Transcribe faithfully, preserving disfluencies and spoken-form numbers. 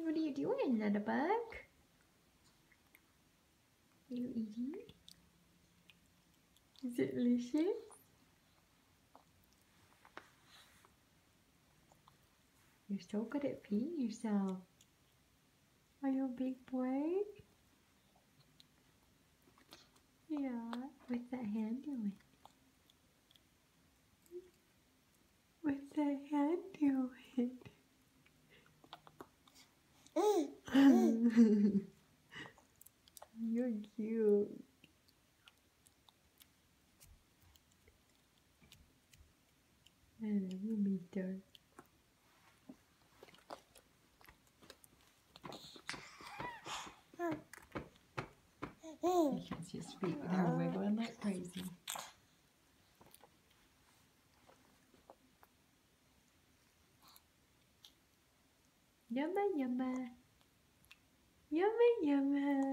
What are you doing, little bug? Are you eating? Is it delicious? You're so good at peeing yourself. Are you a big boy? Yeah. What's that hand doing? What's that hand doing? You're cute. I love you, Mister. Because his feet are wiggling like crazy. Yumma, yumma. Yumma, yumma.